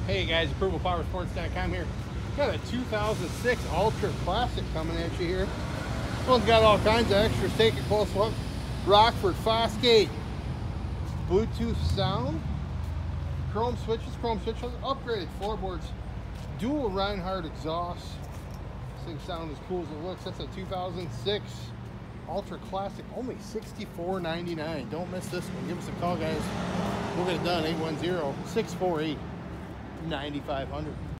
Hey guys, ApprovalPowerSports.com here. Got a 2006 Ultra Classic coming at you here. This one's got all kinds of extras. Take a close look. Rockford Fosgate Bluetooth sound, chrome switches, upgraded floorboards, dual Reinhardt exhaust. This thing sounds as cool as it looks. That's a 2006 Ultra Classic, only $64.99. Don't miss this one. Give us a call, guys. We'll get it done. 810-648-9500.